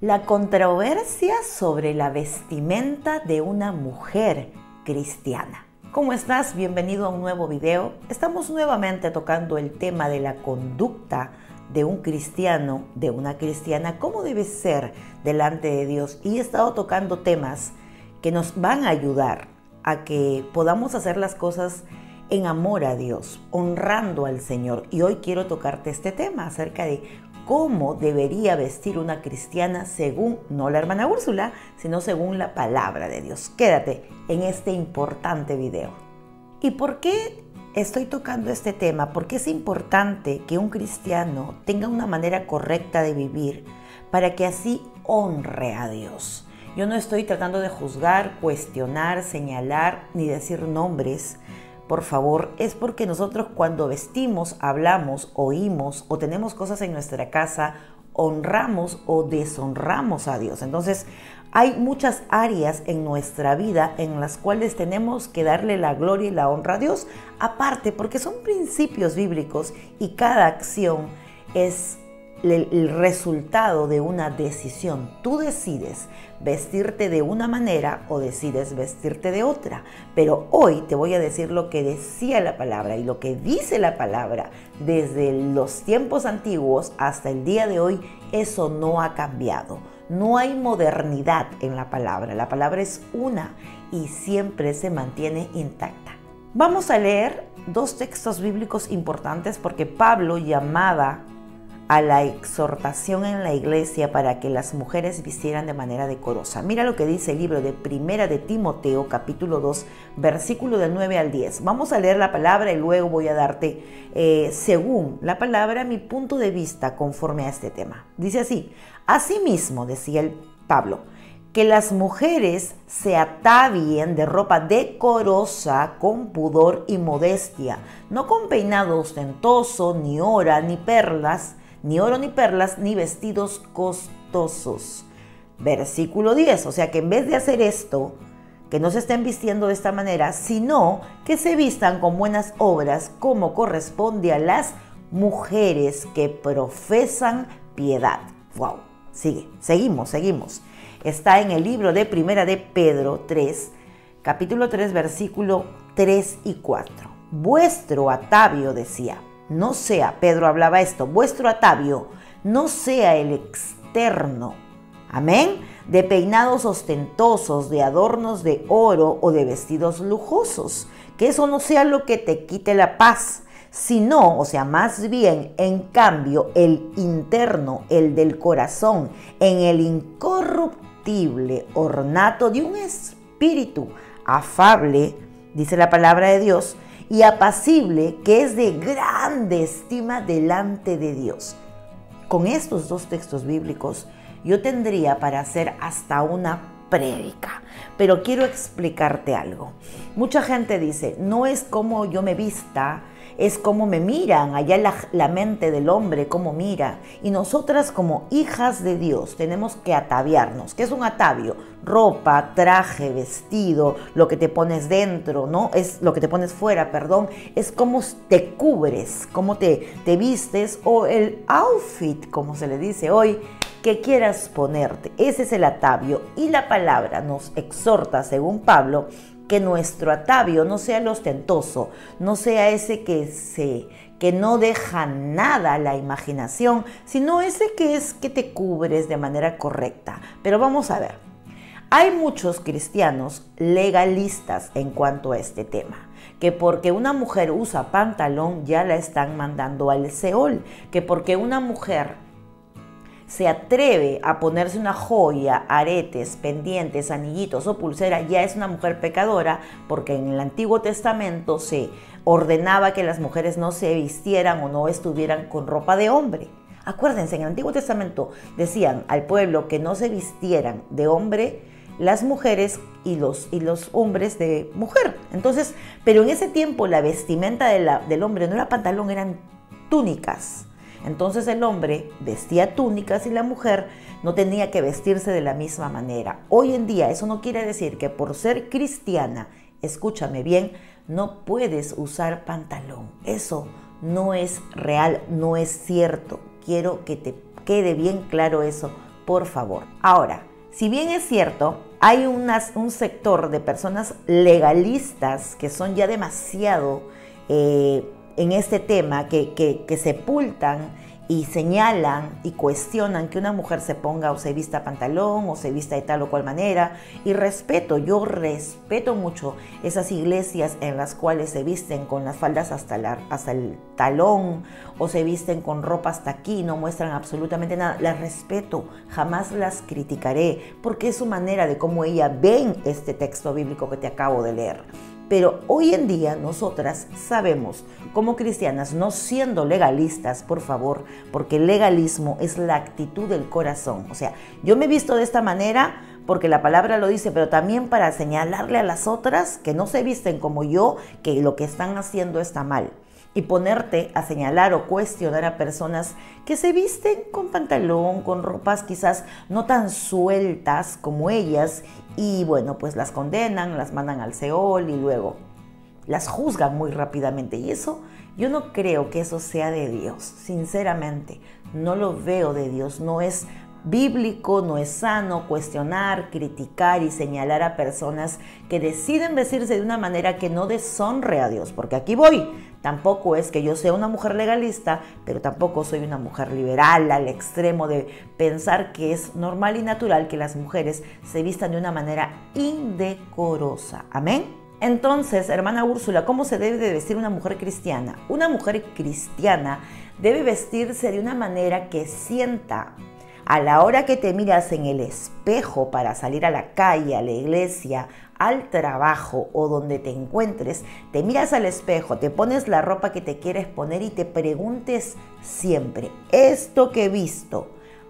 La controversia sobre la vestimenta de una mujer cristiana. ¿Cómo estás? Bienvenido a un nuevo video. Estamos nuevamente tocando el tema de la conducta de un cristiano, de una cristiana, cómo debe ser delante de Dios. Y he estado tocando temas que nos van a ayudar a que podamos hacer las cosas en amor a Dios, honrando al Señor. Y hoy quiero tocarte este tema acerca de cómo debería vestir una cristiana según, no la hermana Úrsula, sino según la palabra de Dios. Quédate en este importante video. ¿Y por qué estoy tocando este tema? Porque es importante que un cristiano tenga una manera correcta de vivir para que así honre a Dios. Yo no estoy tratando de juzgar, cuestionar, señalar ni decir nombres. Por favor, es porque nosotros cuando vestimos, hablamos, oímos o tenemos cosas en nuestra casa, honramos o deshonramos a Dios. Entonces, hay muchas áreas en nuestra vida en las cuales tenemos que darle la gloria y la honra a Dios, aparte porque son principios bíblicos y cada acción es el resultado de una decisión. Tú decides vestirte de una manera o decides vestirte de otra. Pero hoy te voy a decir lo que decía la palabra y lo que dice la palabra desde los tiempos antiguos hasta el día de hoy. Eso no ha cambiado. No hay modernidad en la palabra. La palabra es una y siempre se mantiene intacta. Vamos a leer dos textos bíblicos importantes porque Pablo llamaba a la exhortación en la iglesia para que las mujeres vistieran de manera decorosa. Mira lo que dice el libro de Primera de Timoteo, capítulo 2, versículo del 9 al 10. Vamos a leer la palabra y luego voy a darte, según la palabra, mi punto de vista conforme a este tema. Dice así: asimismo, decía el Pablo, que las mujeres se atavien de ropa decorosa, con pudor y modestia, no con peinado ostentoso, ni oro ni perlas, ni vestidos costosos. Versículo 10, o sea que en vez de hacer esto, que no se estén vistiendo de esta manera, sino que se vistan con buenas obras como corresponde a las mujeres que profesan piedad. ¡Wow! Seguimos. Está en el libro de Primera de Pedro 3, capítulo 3, versículo 3 y 4. Vuestro atavio, decía, no sea, Pedro hablaba esto, vuestro atavio no sea el externo, amén, de peinados ostentosos, de adornos de oro o de vestidos lujosos, que eso no sea lo que te quite la paz, sino, o sea, más bien, en cambio, el interno, el del corazón, en el incorruptible ornato de un espíritu afable, dice la palabra de Dios, y apacible, que es de grande estima delante de Dios. Con estos dos textos bíblicos, yo tendría para hacer hasta una prédica, pero quiero explicarte algo. Mucha gente dice, no es como yo me vista, es como me miran, allá la mente del hombre, cómo mira. Y nosotras como hijas de Dios tenemos que ataviarnos. ¿Qué es un atavio? Ropa, traje, vestido, lo que te pones dentro, ¿no? Es lo que te pones fuera, perdón. Es cómo te cubres, cómo te vistes o el outfit, como se le dice hoy, que quieras ponerte. Ese es el atavio. Y la palabra nos exhorta, según Pablo, que nuestro atavio no sea el ostentoso, no sea ese que no deja nada a la imaginación, sino ese que es que te cubres de manera correcta. Pero vamos a ver, hay muchos cristianos legalistas en cuanto a este tema, que porque una mujer usa pantalón ya la están mandando al Seol, que porque una mujer se atreve a ponerse una joya, aretes, pendientes, anillitos o pulsera, ya es una mujer pecadora, porque en el Antiguo Testamento se ordenaba que las mujeres no se vistieran o no estuvieran con ropa de hombre. Acuérdense, en el Antiguo Testamento decían al pueblo que no se vistieran de hombre las mujeres y los hombres de mujer. Entonces, pero en ese tiempo la vestimenta del hombre no era pantalón, eran túnicas. Entonces el hombre vestía túnicas y la mujer no tenía que vestirse de la misma manera. Hoy en día eso no quiere decir que por ser cristiana, escúchame bien, no puedes usar pantalón. Eso no es real, no es cierto. Quiero que te quede bien claro eso por favor. Ahora, si bien es cierto, hay un sector de personas legalistas que son ya demasiado en este tema, que sepultan y señalan y cuestionan que una mujer se ponga o se vista pantalón o se vista de tal o cual manera. Y yo respeto mucho esas iglesias en las cuales se visten con las faldas hasta el talón o se visten con ropa hasta aquí, no muestran absolutamente nada. Las respeto, jamás las criticaré, porque es su manera de cómo ellas ven este texto bíblico que te acabo de leer. Pero hoy en día nosotras sabemos, como cristianas, no siendo legalistas, por favor, porque el legalismo es la actitud del corazón. O sea, yo me he visto de esta manera porque la palabra lo dice, pero también para señalarle a las otras que no se visten como yo, que lo que están haciendo está mal. Y ponerte a señalar o cuestionar a personas que se visten con pantalón, con ropas quizás no tan sueltas como ellas, y bueno, pues las condenan, las mandan al Seol y luego las juzgan muy rápidamente. Y eso, yo no creo que eso sea de Dios, sinceramente, no lo veo de Dios, no es bíblico, no es sano cuestionar, criticar y señalar a personas que deciden vestirse de una manera que no deshonre a Dios, porque aquí voy. Tampoco es que yo sea una mujer legalista, pero tampoco soy una mujer liberal al extremo de pensar que es normal y natural que las mujeres se vistan de una manera indecorosa. ¿Amén? Entonces, hermana Úrsula, ¿cómo se debe de vestir una mujer cristiana? Una mujer cristiana debe vestirse de una manera que sienta, a la hora que te miras en el espejo para salir a la calle, a la iglesia, al trabajo o donde te encuentres, te miras al espejo, te pones la ropa que te quieres poner y te preguntes siempre, ¿esto que he visto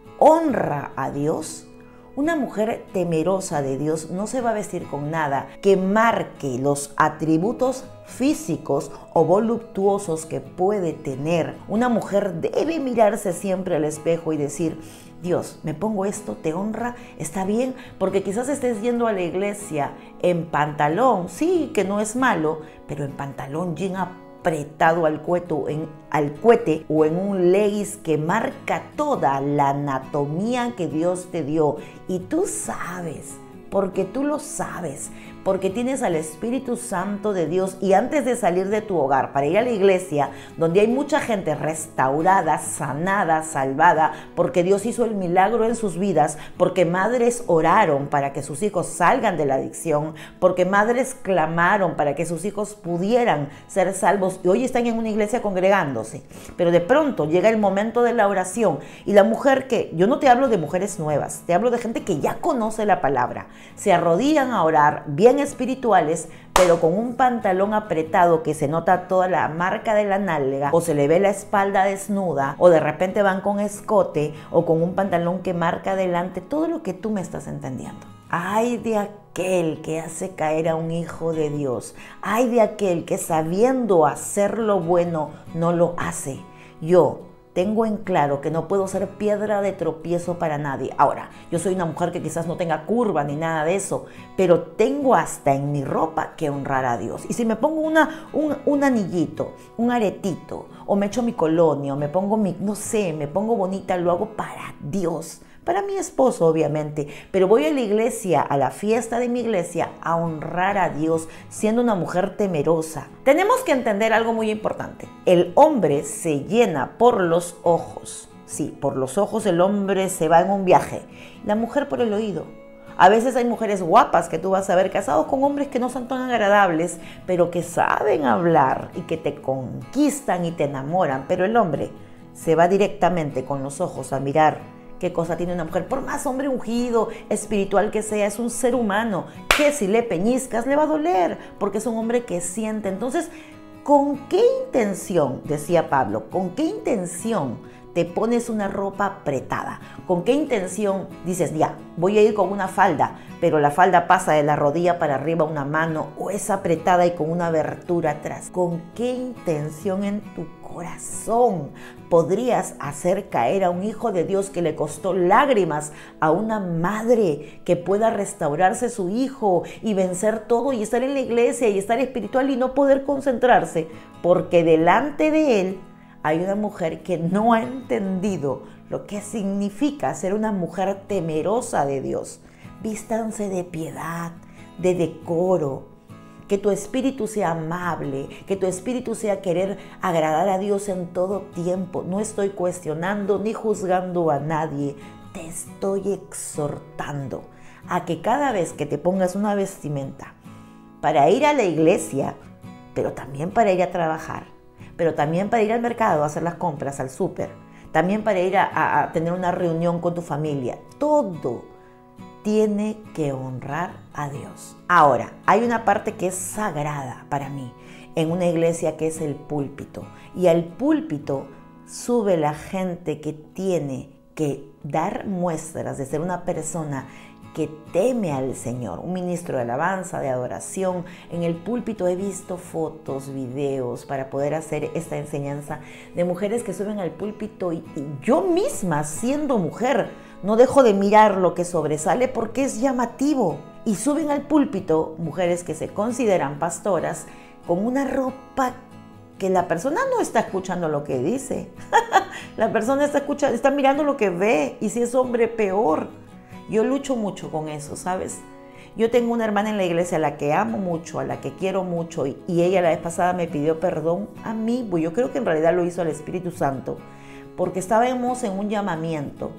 honra a Dios? Una mujer temerosa de Dios no se va a vestir con nada que marque los atributos físicos o voluptuosos que puede tener. Una mujer debe mirarse siempre al espejo y decir, Dios, me pongo esto, ¿te honra? ¿Está bien? Porque quizás estés yendo a la iglesia en pantalón, sí, que no es malo, pero en pantalón jean apretado al cuete o en un leggings que marca toda la anatomía que Dios te dio. Y tú sabes, porque tú lo sabes, porque tienes al Espíritu Santo de Dios, y antes de salir de tu hogar para ir a la iglesia, donde hay mucha gente restaurada, sanada, salvada, porque Dios hizo el milagro en sus vidas, porque madres oraron para que sus hijos salgan de la adicción, porque madres clamaron para que sus hijos pudieran ser salvos, y hoy están en una iglesia congregándose. Pero de pronto llega el momento de la oración, y la mujer que, yo no te hablo de mujeres nuevas, te hablo de gente que ya conoce la palabra, se arrodillan a orar, bien espirituales, pero con un pantalón apretado que se nota toda la marca de la nalga, o se le ve la espalda desnuda, o de repente van con escote, o con un pantalón que marca adelante, todo lo que tú me estás entendiendo. Ay de aquel que hace caer a un hijo de Dios, ay de aquel que sabiendo hacer lo bueno no lo hace. Yo tengo en claro que no puedo ser piedra de tropiezo para nadie. Ahora, yo soy una mujer que quizás no tenga curva ni nada de eso, pero tengo hasta en mi ropa que honrar a Dios. Y si me pongo un anillito, un aretito, o me echo mi colonia, o me pongo me pongo bonita, lo hago para Dios. Para mi esposo, obviamente, pero voy a la iglesia, a la fiesta de mi iglesia, a honrar a Dios, siendo una mujer temerosa. Tenemos que entender algo muy importante. El hombre se llena por los ojos. Sí, por los ojos el hombre se va en un viaje. La mujer por el oído. A veces hay mujeres guapas que tú vas a ver casados con hombres que no son tan agradables, pero que saben hablar y que te conquistan y te enamoran. Pero el hombre se va directamente con los ojos a mirar qué cosa tiene una mujer. Por más hombre ungido, espiritual que sea, es un ser humano que si le peñiscas le va a doler, porque es un hombre que siente. Entonces, ¿con qué intención, decía Pablo, con qué intención te pones una ropa apretada? ¿Con qué intención dices, ya, voy a ir con una falda, pero la falda pasa de la rodilla para arriba una mano, o es apretada y con una abertura atrás? ¿Con qué intención en tu corazón podrías hacer caer a un hijo de Dios que le costó lágrimas a una madre que pueda restaurarse su hijo y vencer todo y estar en la iglesia y estar espiritual y no poder concentrarse porque delante de él hay una mujer que no ha entendido lo que significa ser una mujer temerosa de Dios. Vístanse de piedad, de decoro, que tu espíritu sea amable, que tu espíritu sea querer agradar a Dios en todo tiempo. No estoy cuestionando ni juzgando a nadie, te estoy exhortando a que cada vez que te pongas una vestimenta para ir a la iglesia, pero también para ir a trabajar, pero también para ir al mercado a hacer las compras, al súper, también para ir a tener una reunión con tu familia, todo tiene que honrar a Dios. Ahora, hay una parte que es sagrada para mí en una iglesia, que es el púlpito. Y al púlpito sube la gente que tiene que dar muestras de ser una persona que teme al Señor, un ministro de alabanza, de adoración. En el púlpito he visto fotos, videos para poder hacer esta enseñanza de mujeres que suben al púlpito y yo misma, siendo mujer, no dejo de mirar lo que sobresale porque es llamativo. Y suben al púlpito mujeres que se consideran pastoras con una ropa que la persona no está escuchando lo que dice. La persona está mirando lo que ve, y si es hombre, peor. Yo lucho mucho con eso, ¿sabes? Yo tengo una hermana en la iglesia a la que amo mucho, a la que quiero mucho, y ella la vez pasada me pidió perdón a mí. Pues yo creo que en realidad lo hizo el Espíritu Santo, porque estábamos en un llamamiento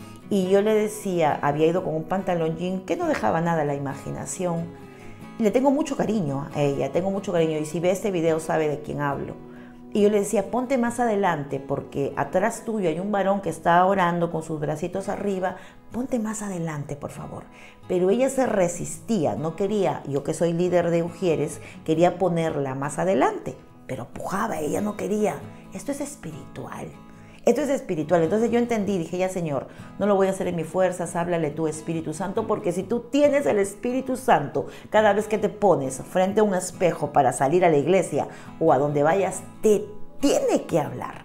y yo le decía, había ido con un pantalón jean que no dejaba nada a la imaginación. Y le tengo mucho cariño a ella, tengo mucho cariño, y si ve este video sabe de quién hablo. Y yo le decía, ponte más adelante, porque atrás tuyo hay un varón que está orando con sus bracitos arriba, ponte más adelante, por favor. Pero ella se resistía, no quería, yo que soy líder de Ujieres, quería ponerla más adelante, pero pujaba, ella no quería. Esto es espiritual. Esto es espiritual. Entonces yo entendí, dije, ya Señor, no lo voy a hacer en mis fuerzas, háblale tú, Espíritu Santo, porque si tú tienes el Espíritu Santo, cada vez que te pones frente a un espejo para salir a la iglesia o a donde vayas, te tiene que hablar.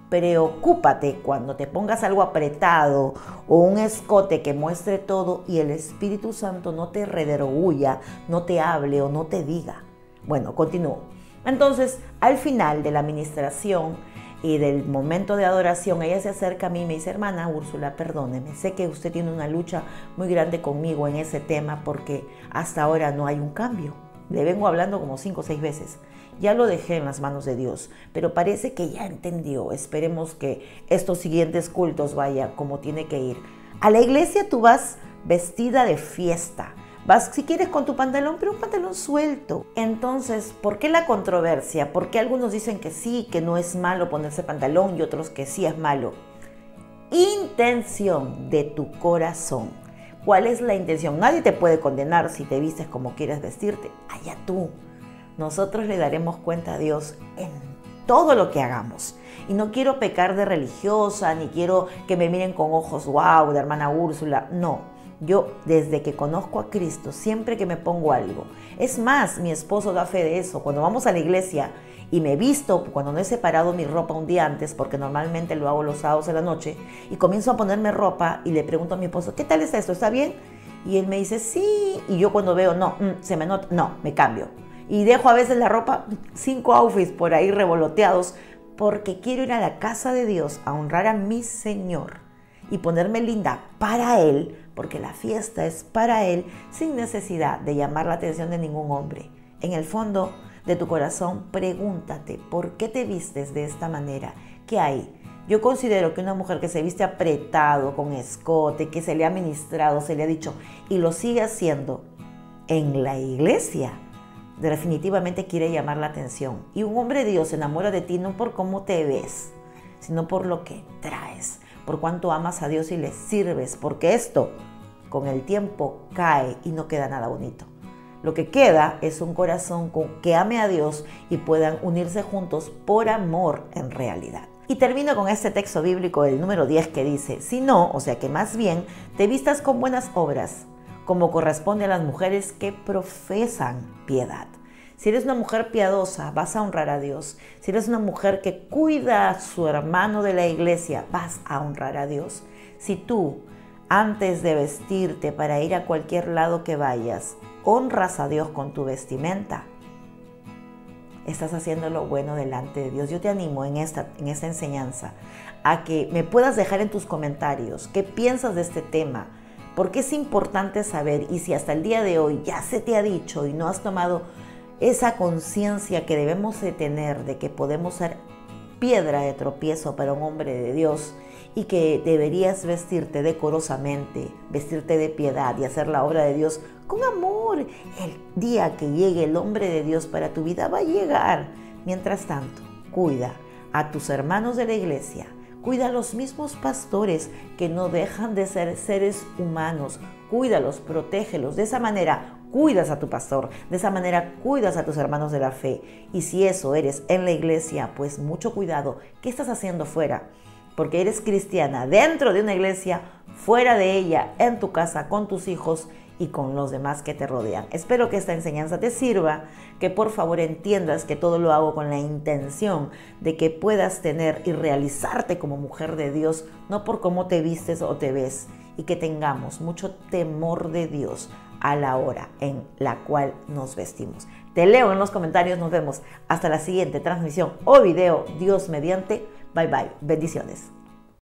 Preocúpate cuando te pongas algo apretado o un escote que muestre todo y el Espíritu Santo no te redarguya, no te hable o no te diga. Bueno, continúo. Entonces, al final de la administración y del momento de adoración, ella se acerca a mí y me dice, hermana Úrsula, perdóneme, sé que usted tiene una lucha muy grande conmigo en ese tema porque hasta ahora no hay un cambio. Le vengo hablando como 5 o 6 veces. Ya lo dejé en las manos de Dios, pero parece que ya entendió. Esperemos que estos siguientes cultos vaya como tiene que ir. A la iglesia tú vas vestida de fiesta. Vas, si quieres, con tu pantalón, pero un pantalón suelto. Entonces, ¿por qué la controversia? ¿Por qué algunos dicen que sí, que no es malo ponerse pantalón y otros que sí es malo? Intención de tu corazón. ¿Cuál es la intención? Nadie te puede condenar si te vistes como quieres vestirte. Allá tú. Nosotros le daremos cuenta a Dios en todo lo que hagamos. Y no quiero pecar de religiosa, ni quiero que me miren con ojos wow, de hermana Úrsula. No. Yo, desde que conozco a Cristo, siempre que me pongo algo, es más, mi esposo da fe de eso, cuando vamos a la iglesia y me visto, cuando no he separado mi ropa un día antes, porque normalmente lo hago los sábados de la noche, y comienzo a ponerme ropa y le pregunto a mi esposo, ¿qué tal es esto? ¿Está bien? Y él me dice, sí, y yo cuando veo, no, se me nota, no, me cambio. Y dejo a veces la ropa, 5 outfits por ahí revoloteados, porque quiero ir a la casa de Dios a honrar a mi Señor y ponerme linda para Él, porque la fiesta es para Él, sin necesidad de llamar la atención de ningún hombre. En el fondo de tu corazón, pregúntate, ¿por qué te vistes de esta manera? ¿Qué hay? Yo considero que una mujer que se viste apretado, con escote, que se le ha ministrado, se le ha dicho, y lo sigue haciendo en la iglesia, definitivamente quiere llamar la atención. Y un hombre de Dios se enamora de ti no por cómo te ves, sino por lo que traes, por cuánto amas a Dios y le sirves, porque esto con el tiempo cae y no queda nada bonito. Lo que queda es un corazón que ame a Dios y puedan unirse juntos por amor en realidad. Y termino con este texto bíblico, el número 10, que dice, si no, o sea que más bien, te vistas con buenas obras, como corresponde a las mujeres que profesan piedad. Si eres una mujer piadosa, vas a honrar a Dios. Si eres una mujer que cuida a su hermano de la iglesia, vas a honrar a Dios. Si tú, antes de vestirte para ir a cualquier lado que vayas, honras a Dios con tu vestimenta, estás haciendo lo bueno delante de Dios. Yo te animo en esta enseñanza a que me puedas dejar en tus comentarios qué piensas de este tema, porque es importante saber, y si hasta el día de hoy ya se te ha dicho y no has tomado esa conciencia que debemos de tener de que podemos ser piedra de tropiezo para un hombre de Dios y que deberías vestirte decorosamente, vestirte de piedad y hacer la obra de Dios con amor. El día que llegue el hombre de Dios para tu vida va a llegar. Mientras tanto, cuida a tus hermanos de la iglesia, cuida a los mismos pastores que no dejan de ser seres humanos, cuídalos, protégelos. De esa manera cuidas a tu pastor, de esa manera cuidas a tus hermanos de la fe. Y si eso eres en la iglesia, pues mucho cuidado. ¿Qué estás haciendo fuera? Porque eres cristiana dentro de una iglesia, fuera de ella, en tu casa, con tus hijos y con los demás que te rodean. Espero que esta enseñanza te sirva, que por favor entiendas que todo lo hago con la intención de que puedas tener y realizarte como mujer de Dios, no por cómo te vistes o te ves, y que tengamos mucho temor de Dios a la hora en la cual nos vestimos. Te leo en los comentarios, nos vemos hasta la siguiente transmisión o video, Dios mediante. Bye bye, bendiciones.